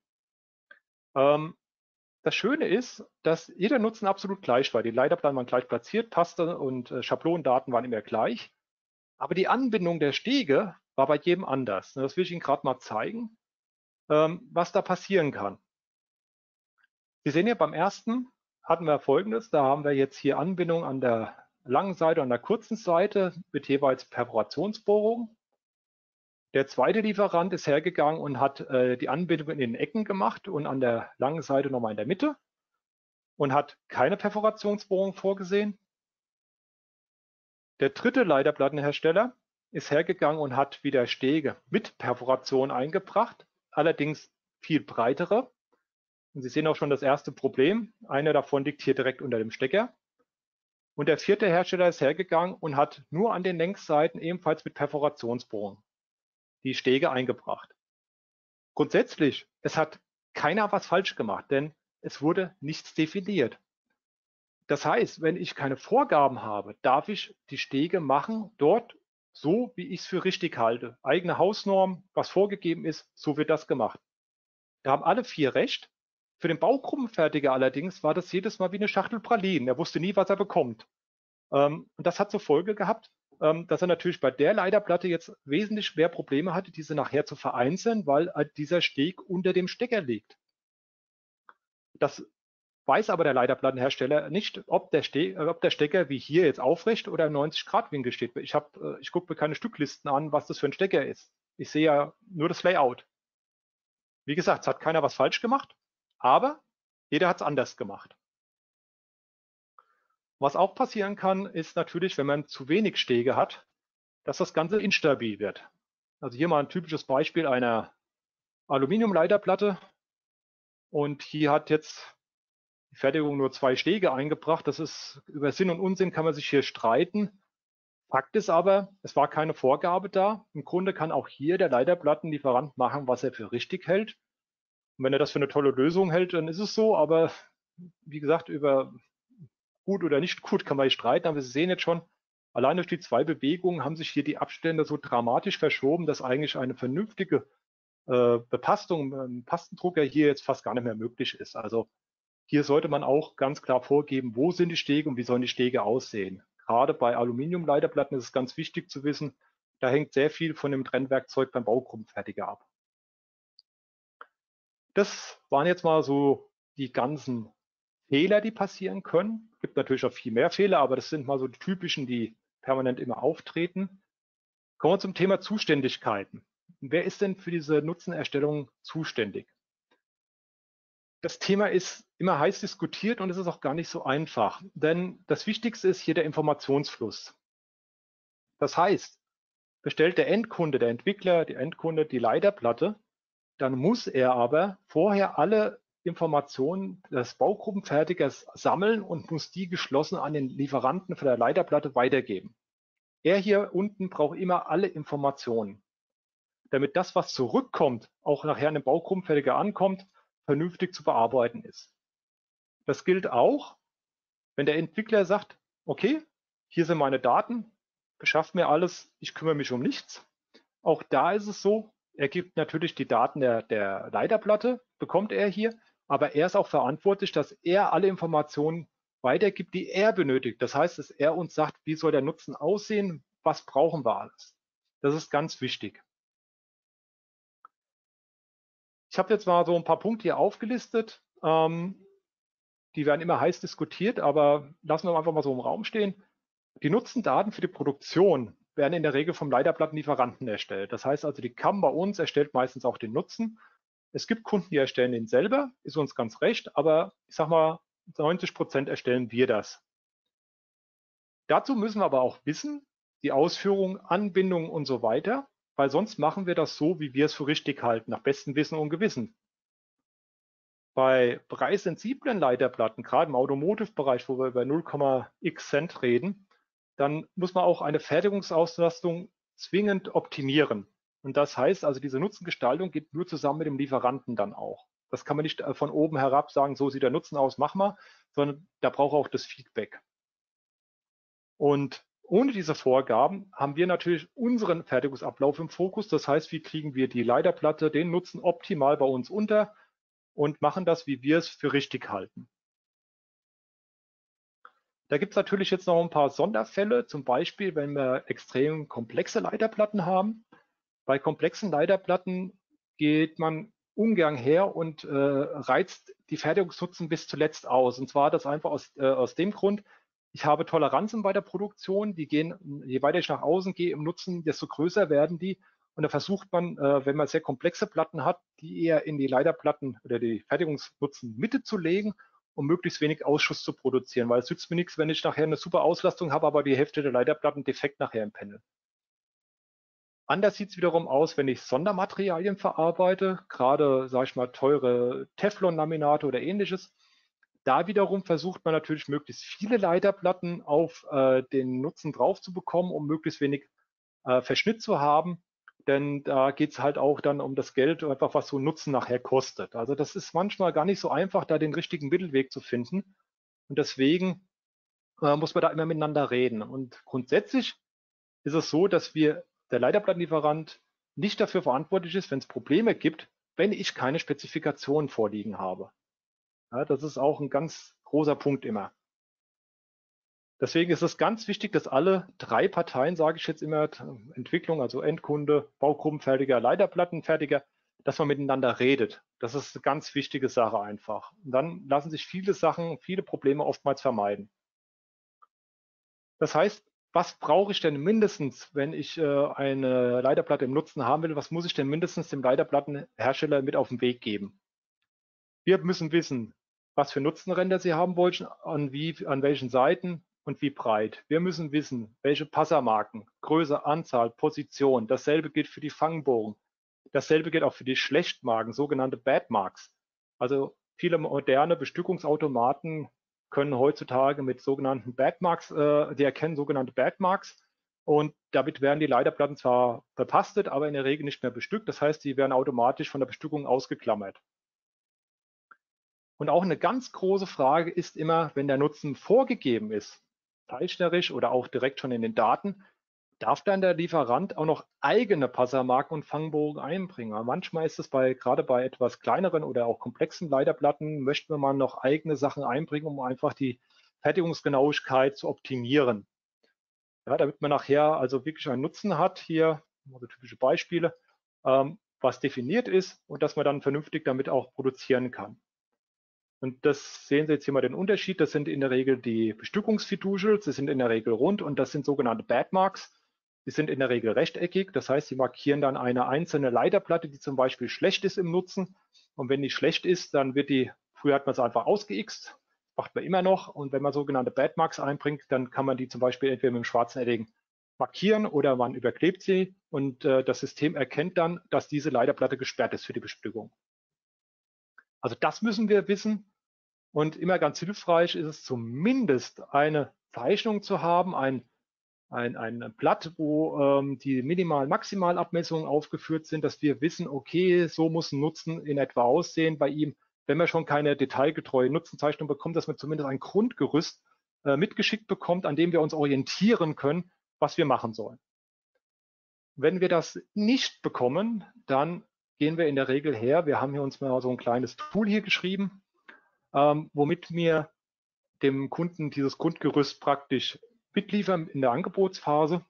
Das Schöne ist, dass jeder Nutzen absolut gleich war. Die Leiterplatten waren gleich platziert, Paste und Schablonendaten waren immer gleich. Aber die Anbindung der Stege war bei jedem anders. Das will ich Ihnen gerade mal zeigen, was da passieren kann. Sie sehen hier beim ersten hatten wir Folgendes. Da haben wir jetzt hier Anbindung an der langen Seite und an der kurzen Seite mit jeweils Perforationsbohrung. Der zweite Lieferant ist hergegangen und hat die Anbindung in den Ecken gemacht und an der langen Seite nochmal in der Mitte und hat keine Perforationsbohrung vorgesehen. Der dritte Leiterplattenhersteller ist hergegangen und hat wieder Stege mit Perforation eingebracht, allerdings viel breitere. Und Sie sehen auch schon das erste Problem. Einer davon liegt hier direkt unter dem Stecker. Und der vierte Hersteller ist hergegangen und hat nur an den Längsseiten ebenfalls mit Perforationsbohrung die Stege eingebracht. Grundsätzlich, es hat keiner was falsch gemacht, denn es wurde nichts definiert. Das heißt, wenn ich keine Vorgaben habe, darf ich die Stege machen dort, so wie ich es für richtig halte. Eigene Hausnorm, was vorgegeben ist, so wird das gemacht. Da haben alle 4 recht. Für den Baugruppenfertiger allerdings war das jedes Mal wie eine Schachtel Pralinen. Er wusste nie, was er bekommt. Und das hat zur Folge gehabt, dass er natürlich bei der Leiterplatte jetzt wesentlich mehr Probleme hatte, diese nachher zu vereinzeln, weil dieser Steg unter dem Stecker liegt. Das weiß aber der Leiterplattenhersteller nicht, ob der Stecker wie hier jetzt aufrecht oder im 90-Grad-Winkel steht. Ich gucke mir keine Stücklisten an, was das für ein Stecker ist. Ich sehe ja nur das Layout. Wie gesagt, es hat keiner was falsch gemacht, aber jeder hat es anders gemacht. Was auch passieren kann, ist natürlich, wenn man zu wenig Stege hat, dass das Ganze instabil wird. Also hier mal ein typisches Beispiel einer Aluminiumleiterplatte. Und hier hat jetzt die Fertigung nur 2 Stege eingebracht. Das ist über Sinn und Unsinn kann man sich hier streiten. Fakt ist aber, es war keine Vorgabe da. Im Grunde kann auch hier der Leiterplattenlieferant machen, was er für richtig hält. Und wenn er das für eine tolle Lösung hält, dann ist es so. Aber wie gesagt, über gut oder nicht gut kann man nicht streiten. Aber Sie sehen jetzt schon, allein durch die 2 Bewegungen haben sich hier die Abstände so dramatisch verschoben, dass eigentlich eine vernünftige Bepastung, Pastendrucker hier jetzt fast gar nicht mehr möglich ist. Also hier sollte man auch ganz klar vorgeben, wo sind die Stege und wie sollen die Stege aussehen. Gerade bei Aluminiumleiterplatten ist es ganz wichtig zu wissen, da hängt sehr viel von dem Trennwerkzeug beim Baugruppenfertiger ab. Das waren jetzt mal so die ganzen Fehler, die passieren können. Es gibt natürlich auch viel mehr Fehler, aber das sind mal so die typischen, die permanent immer auftreten. Kommen wir zum Thema Zuständigkeiten. Wer ist denn für diese Nutzenerstellung zuständig? Das Thema ist immer heiß diskutiert und es ist auch gar nicht so einfach, denn das Wichtigste ist hier der Informationsfluss. Das heißt, bestellt der Endkunde, der Entwickler, die Endkunde die Leiterplatte, dann muss er aber vorher alle Informationen des Baugruppenfertigers sammeln und muss die geschlossen an den Lieferanten für der Leiterplatte weitergeben. Er hier unten braucht immer alle Informationen, damit das, was zurückkommt, auch nachher an den Baugruppenfertiger ankommt, vernünftig zu bearbeiten ist. Das gilt auch, wenn der Entwickler sagt, okay, hier sind meine Daten, beschafft mir alles, ich kümmere mich um nichts. Auch da ist es so, er gibt natürlich die Daten der Leiterplatte, bekommt er hier, aber er ist auch verantwortlich, dass er alle Informationen weitergibt, die er benötigt. Das heißt, dass er uns sagt, wie soll der Nutzen aussehen, was brauchen wir alles. Das ist ganz wichtig. Ich habe jetzt mal so ein paar Punkte hier aufgelistet. Die werden immer heiß diskutiert, aber lassen wir einfach mal so im Raum stehen. Die Nutzendaten für die Produktion werden in der Regel vom Leiterplattenlieferanten erstellt. Das heißt also, die CAM bei uns erstellt meistens auch den Nutzen. Es gibt Kunden, die erstellen den selber, ist uns ganz recht, aber ich sage mal, 90% erstellen wir das. Dazu müssen wir aber auch wissen, die Ausführung, Anbindung und so weiter, weil sonst machen wir das so, wie wir es für richtig halten, nach bestem Wissen und Gewissen. Bei preissensiblen Leiterplatten, gerade im Automotive-Bereich, wo wir über 0,x Cent reden, dann muss man auch eine Fertigungsauslastung zwingend optimieren. Und das heißt also, diese Nutzengestaltung geht nur zusammen mit dem Lieferanten dann auch. Das kann man nicht von oben herab sagen, so sieht der Nutzen aus, mach mal, sondern da braucht auch das Feedback. Und ohne diese Vorgaben haben wir natürlich unseren Fertigungsablauf im Fokus. Das heißt, wie kriegen wir die Leiterplatte, den Nutzen optimal bei uns unter und machen das, wie wir es für richtig halten. Da gibt es natürlich jetzt noch ein paar Sonderfälle, zum Beispiel, wenn wir extrem komplexe Leiterplatten haben. Bei komplexen Leiterplatten geht man ungern her und reizt die Fertigungsnutzen bis zuletzt aus. Und zwar das einfach aus dem Grund, ich habe Toleranzen bei der Produktion, die gehen, je weiter ich nach außen gehe im Nutzen, desto größer werden die. Und da versucht man, wenn man sehr komplexe Platten hat, die eher in die Leiterplatten oder die Fertigungsnutzen Mitte zu legen, um möglichst wenig Ausschuss zu produzieren. Weil es nützt mir nichts, wenn ich nachher eine super Auslastung habe, aber die Hälfte der Leiterplatten defekt nachher im Panel. Anders sieht es wiederum aus, wenn ich Sondermaterialien verarbeite, gerade, sage ich mal, teure Teflon-Laminate oder ähnliches. Da wiederum versucht man natürlich möglichst viele Leiterplatten auf den Nutzen drauf zu bekommen, um möglichst wenig Verschnitt zu haben. Denn da geht es halt auch dann um das Geld, einfach was so ein Nutzen nachher kostet. Also das ist manchmal gar nicht so einfach, da den richtigen Mittelweg zu finden. Und deswegen muss man da immer miteinander reden. Und grundsätzlich ist es so, dass der Leiterplattenlieferant nicht dafür verantwortlich ist, wenn es Probleme gibt, wenn ich keine Spezifikationen vorliegen habe. Ja, das ist auch ein ganz großer Punkt immer. Deswegen ist es ganz wichtig, dass alle drei Parteien, sage ich jetzt immer, Entwicklung, also Endkunde, Baugruppenfertiger, Leiterplattenfertiger, dass man miteinander redet. Das ist eine ganz wichtige Sache einfach. Und dann lassen sich viele Sachen, viele Probleme oftmals vermeiden. Das heißt, was brauche ich denn mindestens, wenn ich eine Leiterplatte im Nutzen haben will? Was muss ich denn mindestens dem Leiterplattenhersteller mit auf den Weg geben? Wir müssen wissen, was für Nutzenränder Sie haben wollen, an welchen Seiten und wie breit. Wir müssen wissen, welche Passermarken, Größe, Anzahl, Position. Dasselbe gilt für die Fangbogen. Dasselbe gilt auch für die Schlechtmarken, sogenannte Bad Marks. Also viele moderne Bestückungsautomaten können heutzutage mit sogenannten Bad Marks, die erkennen sogenannte Bad Marks. Und damit werden die Leiterplatten zwar verpastet, aber in der Regel nicht mehr bestückt. Das heißt, die werden automatisch von der Bestückung ausgeklammert. Und auch eine ganz große Frage ist immer, wenn der Nutzen vorgegeben ist, zeichnerisch oder auch direkt schon in den Daten, darf dann der Lieferant auch noch eigene Passermarken und Fangbogen einbringen? Weil manchmal ist es gerade bei etwas kleineren oder auch komplexen Leiterplatten, möchten wir mal noch eigene Sachen einbringen, um einfach die Fertigungsgenauigkeit zu optimieren. Ja, damit man nachher also wirklich einen Nutzen hat, hier also typische Beispiele, was definiert ist und dass man dann vernünftig damit auch produzieren kann. Und das sehen Sie jetzt hier mal den Unterschied. Das sind in der Regel die Bestückungsfiducials, die sind in der Regel rund und das sind sogenannte Bad Marks. Die sind in der Regel rechteckig, das heißt, sie markieren dann eine einzelne Leiterplatte, die zum Beispiel schlecht ist im Nutzen. Und wenn die schlecht ist, dann wird die, früher hat man es einfach ausgeixt, macht man immer noch. Und wenn man sogenannte Bad Marks einbringt, dann kann man die zum Beispiel entweder mit dem schwarzen Edding markieren oder man überklebt sie und das System erkennt dann, dass diese Leiterplatte gesperrt ist für die Bestückung. Also das müssen wir wissen. Und immer ganz hilfreich ist es zumindest eine Zeichnung zu haben, ein Blatt, wo die Minimal-Maximal-Abmessungen aufgeführt sind, dass wir wissen, okay, so muss ein Nutzen in etwa aussehen bei ihm. Wenn man schon keine detailgetreue Nutzenzeichnung bekommt, dass man zumindest ein Grundgerüst mitgeschickt bekommt, an dem wir uns orientieren können, was wir machen sollen. Wenn wir das nicht bekommen, dann gehen wir in der Regel her. Wir haben hier uns mal so ein kleines Tool hier geschrieben, womit wir dem Kunden dieses Grundgerüst praktisch mitliefern in der Angebotsphase.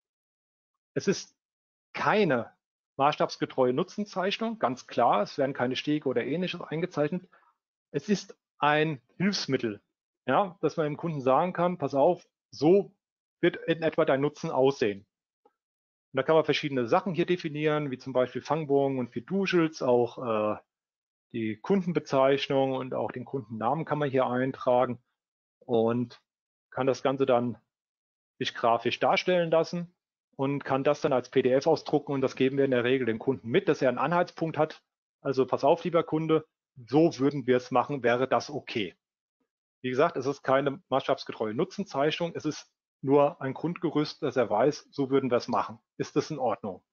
Es ist keine maßstabsgetreue Nutzenzeichnung, ganz klar. Es werden keine Stege oder ähnliches eingezeichnet. Es ist ein Hilfsmittel, ja, dass man dem Kunden sagen kann, pass auf, so wird in etwa dein Nutzen aussehen. Und da kann man verschiedene Sachen hier definieren, wie zum Beispiel Fangbogen und Fiducials, auch die Kundenbezeichnung und auch den Kundennamen kann man hier eintragen und kann das Ganze dann sich grafisch darstellen lassen und kann das dann als PDF ausdrucken und das geben wir in der Regel dem Kunden mit, dass er einen Anhaltspunkt hat. Also pass auf, lieber Kunde, so würden wir es machen, wäre das okay. Wie gesagt, es ist keine maßstabsgetreue Nutzenzeichnung, es ist nur ein Grundgerüst, dass er weiß, so würden wir es machen. Ist das in Ordnung?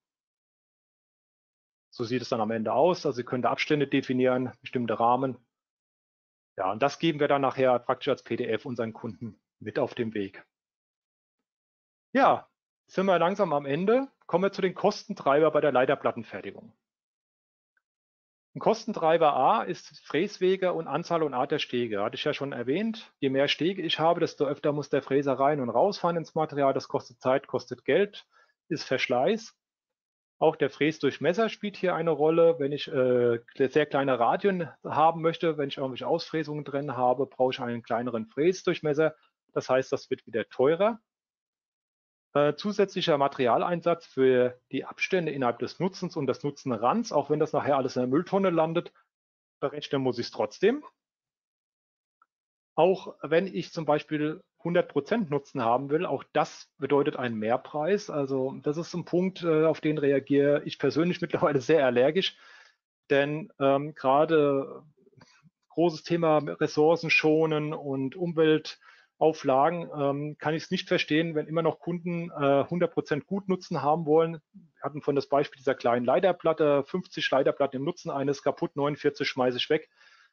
So sieht es dann am Ende aus. Also Sie können da Abstände definieren, bestimmte Rahmen. Ja, und das geben wir dann nachher praktisch als PDF unseren Kunden mit auf dem Weg. Ja, sind wir langsam am Ende. Kommen wir zu den Kostentreiber bei der Leiterplattenfertigung. Ein Kostentreiber A ist Fräswege und Anzahl und Art der Stege. Hatte ich ja schon erwähnt. Je mehr Stege ich habe, desto öfter muss der Fräser rein und rausfahren ins Material. Das kostet Zeit, kostet Geld, ist Verschleiß. Auch der Fräsdurchmesser spielt hier eine Rolle. Wenn ich sehr kleine Radien haben möchte, wenn ich irgendwelche Ausfräsungen drin habe, brauche ich einen kleineren Fräsdurchmesser. Das heißt, das wird wieder teurer. Zusätzlicher Materialeinsatz für die Abstände innerhalb des Nutzens und des Nutzenrands, auch wenn das nachher alles in der Mülltonne landet, berechnen muss ich es trotzdem. Auch wenn ich zum Beispiel 100% Nutzen haben will, auch das bedeutet einen Mehrpreis. Also das ist ein Punkt, auf den reagiere ich persönlich mittlerweile sehr allergisch, denn gerade großes Thema Ressourcen schonen und Umweltauflagen, kann ich es nicht verstehen, wenn immer noch Kunden 100% Gutnutzen haben wollen. Wir hatten von das Beispiel dieser kleinen Leiterplatte, 50 Leiterplatten im Nutzen, eines kaputt, 49 schmeiße ich weg.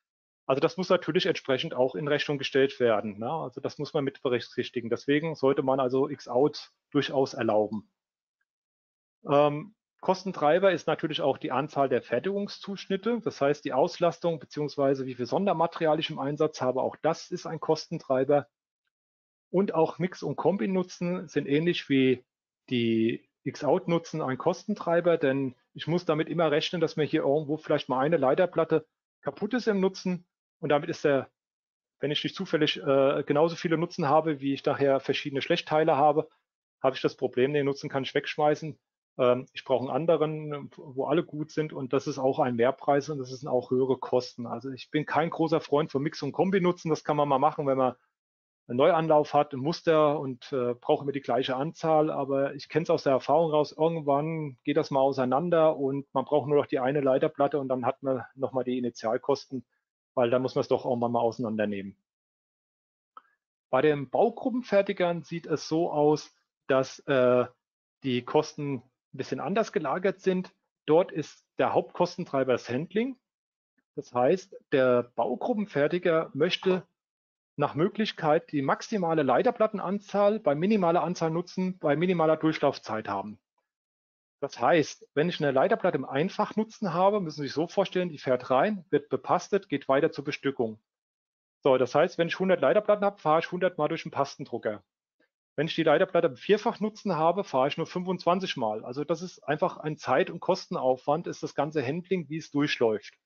Also das muss natürlich entsprechend auch in Rechnung gestellt werden, ne? Also das muss man mit berücksichtigen. Deswegen sollte man also X-Out durchaus erlauben. Kostentreiber ist natürlich auch die Anzahl der Fertigungszuschnitte, das heißt die Auslastung beziehungsweise wie viel Sondermaterial ich im Einsatz habe, auch das ist ein Kostentreiber. Und auch Mix- und Kombi-Nutzen sind ähnlich wie die X-Out-Nutzen ein Kostentreiber, denn ich muss damit immer rechnen, dass mir hier irgendwo vielleicht mal eine Leiterplatte kaputt ist im Nutzen und damit ist der, wenn ich nicht zufällig genauso viele Nutzen habe, wie ich nachher verschiedene Schlechtteile habe, habe ich das Problem, den Nutzen kann ich wegschmeißen. Ich brauche einen anderen, wo alle gut sind und das ist auch ein Mehrpreis und das sind auch höhere Kosten. Also ich bin kein großer Freund von Mix- und Kombi-Nutzen. Das kann man mal machen, wenn man einen Neuanlauf hat, ein Muster und braucht immer die gleiche Anzahl. Aber ich kenne es aus der Erfahrung raus, irgendwann geht das mal auseinander und man braucht nur noch die eine Leiterplatte und dann hat man nochmal die Initialkosten, weil dann muss man es doch irgendwann mal auseinandernehmen. Bei den Baugruppenfertigern sieht es so aus, dass die Kosten ein bisschen anders gelagert sind. Dort ist der Hauptkostentreiber das Handling. Das heißt, der Baugruppenfertiger möchte nach Möglichkeit die maximale Leiterplattenanzahl bei minimaler Anzahl Nutzen bei minimaler Durchlaufzeit haben. Das heißt, wenn ich eine Leiterplatte im Einfachnutzen habe, müssen Sie sich so vorstellen, die fährt rein, wird bepastet, geht weiter zur Bestückung. So, das heißt, wenn ich 100 Leiterplatten habe, fahre ich 100 Mal durch den Pastendrucker. Wenn ich die Leiterplatte im Vierfachnutzen habe, fahre ich nur 25 Mal. Also das ist einfach ein Zeit- und Kostenaufwand, ist das ganze Handling, wie es durchläuft.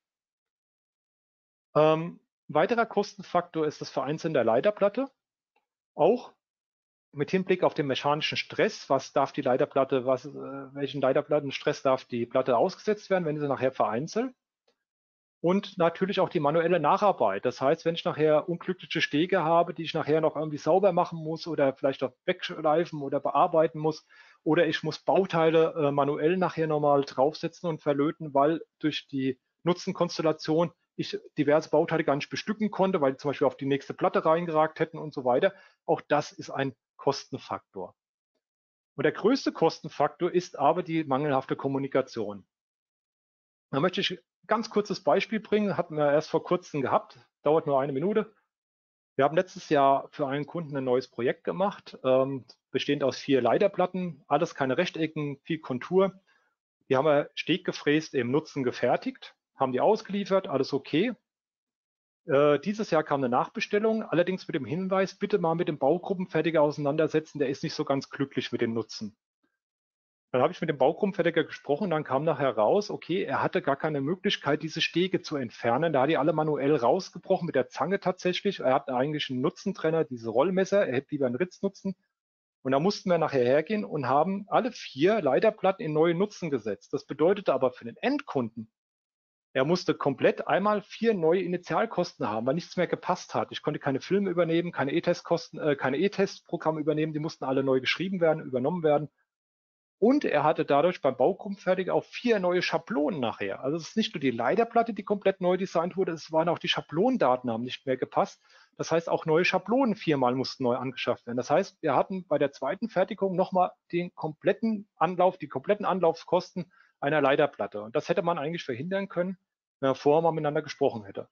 Weiterer Kostenfaktor ist das Vereinzeln der Leiterplatte. Auch mit Hinblick auf den mechanischen Stress, was darf die Leiterplatte, welchen Leiterplattenstress darf die Platte ausgesetzt werden, wenn sie nachher vereinzelt? Und natürlich auch die manuelle Nacharbeit. Das heißt, wenn ich nachher unglückliche Stege habe, die ich nachher noch irgendwie sauber machen muss oder vielleicht auch wegschleifen oder bearbeiten muss, oder ich muss Bauteile manuell nachher nochmal draufsetzen und verlöten, weil durch die Nutzenkonstellation ich diverse Bauteile gar nicht bestücken konnte, weil die zum Beispiel auf die nächste Platte reingeragt hätten und so weiter. Auch das ist ein Kostenfaktor. Und der größte Kostenfaktor ist aber die mangelhafte Kommunikation. Da möchte ich ein ganz kurzes Beispiel bringen, hatten wir erst vor kurzem gehabt, dauert nur eine Minute. Wir haben letztes Jahr für einen Kunden ein neues Projekt gemacht, bestehend aus 4 Leiterplatten, alles keine Rechtecken, viel Kontur. Die haben wir steggefräst im Nutzen gefertigt, haben die ausgeliefert, alles okay. Dieses Jahr kam eine Nachbestellung, allerdings mit dem Hinweis, bitte mal mit dem Baugruppenfertiger auseinandersetzen, der ist nicht so ganz glücklich mit dem Nutzen. Dann habe ich mit dem Baugruppenfertiger gesprochen und dann kam nachher raus, okay, er hatte gar keine Möglichkeit, diese Stege zu entfernen. Da hat die alle manuell rausgebrochen mit der Zange tatsächlich. Er hat eigentlich einen Nutzentrenner, diese Rollmesser, er hätte lieber einen Ritznutzen. Und da mussten wir nachher hergehen und haben alle 4 Leiterplatten in neue Nutzen gesetzt. Das bedeutete aber für den Endkunden, er musste komplett einmal 4 neue Initialkosten haben, weil nichts mehr gepasst hat. Ich konnte keine Filme übernehmen, keine E-Testkosten, keine E-Testprogramme übernehmen, die mussten alle neu geschrieben werden, übernommen werden. Und er hatte dadurch beim Baugruppenfertiger auch 4 neue Schablonen nachher. Also es ist nicht nur die Leiterplatte, die komplett neu designt wurde, es waren auch die Schablonendaten haben nicht mehr gepasst. Das heißt, auch neue Schablonen 4-mal mussten neu angeschafft werden. Das heißt, wir hatten bei der zweiten Fertigung nochmal den kompletten Anlauf, die kompletten Anlaufkosten einer Leiterplatte. Und das hätte man eigentlich verhindern können, wenn man vorher mal miteinander gesprochen hätte.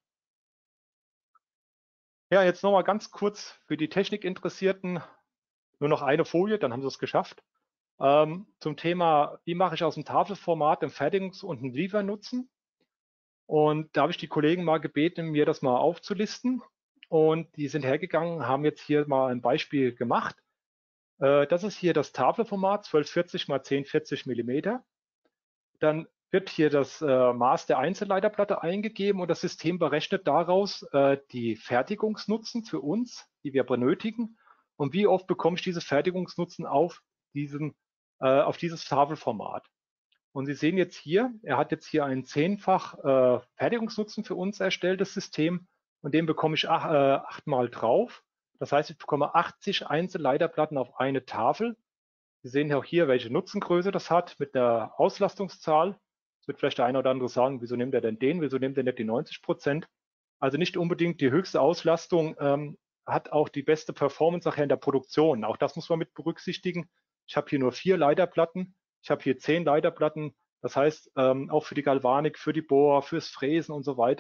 Ja, jetzt nochmal ganz kurz für die Technikinteressierten nur noch eine Folie, dann haben sie es geschafft. Zum Thema, wie mache ich aus dem Tafelformat ein Fertigungs- und ein Liefernutzen? Und da habe ich die Kollegen mal gebeten, mir das mal aufzulisten. Und die sind hergegangen, haben jetzt hier mal ein Beispiel gemacht. Das ist hier das Tafelformat 1240 x 1040 Millimeter. Dann wird hier das Maß der Einzelleiterplatte eingegeben und das System berechnet daraus die Fertigungsnutzen für uns, die wir benötigen. Und wie oft bekomme ich diese Fertigungsnutzen auf dieses Tafelformat. Und Sie sehen jetzt hier, er hat jetzt hier einen 10-fach Fertigungsnutzen für uns erstellt, das System, und den bekomme ich 8-mal drauf. Das heißt, ich bekomme 80 Einzelleiterplatten auf eine Tafel. Sie sehen auch hier, welche Nutzengröße das hat mit der Auslastungszahl. Es wird vielleicht der eine oder andere sagen, wieso nimmt er denn den, wieso nimmt er nicht die 90%? Also nicht unbedingt die höchste Auslastung hat auch die beste Performance nachher in der Produktion. Auch das muss man mit berücksichtigen. Ich habe hier nur 4 Leiterplatten, ich habe hier 10 Leiterplatten. Das heißt, auch für die Galvanik, für die Bohr, fürs Fräsen und so weiter,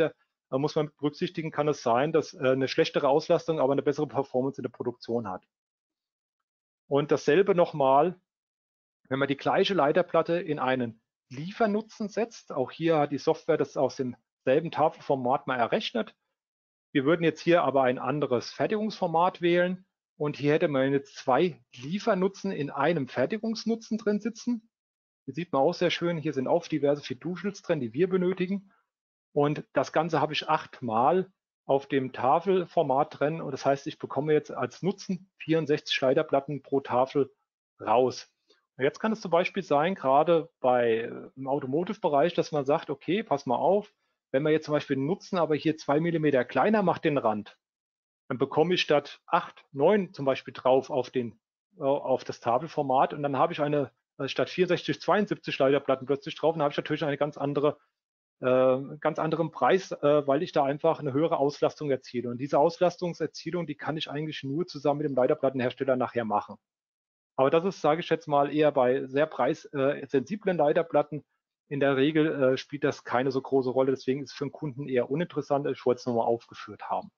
muss man berücksichtigen, kann es sein, dass eine schlechtere Auslastung, aber eine bessere Performance in der Produktion hat. Und dasselbe nochmal, wenn man die gleiche Leiterplatte in einen Liefernutzen setzt. Auch hier hat die Software das aus demselben Tafelformat mal errechnet. Wir würden jetzt hier aber ein anderes Fertigungsformat wählen und hier hätte man jetzt 2 Liefernutzen in einem Fertigungsnutzen drin sitzen. Hier sieht man auch sehr schön, hier sind auch diverse Fiducials drin, die wir benötigen. Und das Ganze habe ich 8-mal auf dem Tafelformat drin. Und das heißt, ich bekomme jetzt als Nutzen 64 Leiterplatten pro Tafel raus. Und jetzt kann es zum Beispiel sein, gerade im Automotive-Bereich, dass man sagt, okay, pass mal auf, wenn wir jetzt zum Beispiel Nutzen aber hier 2 mm kleiner macht den Rand, dann bekomme ich statt 8, 9 zum Beispiel drauf auf das Tafelformat und dann habe ich statt 64, 72 Leiterplatten plötzlich drauf, dann habe ich natürlich eine ganz anderen Preis, weil ich da einfach eine höhere Auslastung erziele. Und diese Auslastungserzielung, die kann ich eigentlich nur zusammen mit dem Leiterplattenhersteller nachher machen. Aber das ist, sage ich jetzt mal, eher bei sehr preissensiblen Leiterplatten. In der Regel spielt das keine so große Rolle, deswegen ist es für den Kunden eher uninteressant. Ich wollte es nochmal aufgeführt haben.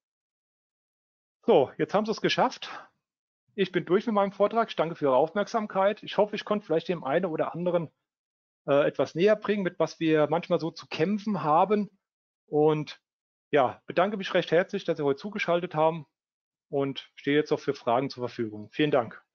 So, jetzt haben Sie es geschafft. Ich bin durch mit meinem Vortrag. Ich danke für Ihre Aufmerksamkeit. Ich hoffe, ich konnte vielleicht dem einen oder anderen etwas näher bringen, mit was wir manchmal so zu kämpfen haben. Und ja, bedanke mich recht herzlich, dass Sie heute zugeschaltet haben und stehe jetzt auch für Fragen zur Verfügung. Vielen Dank.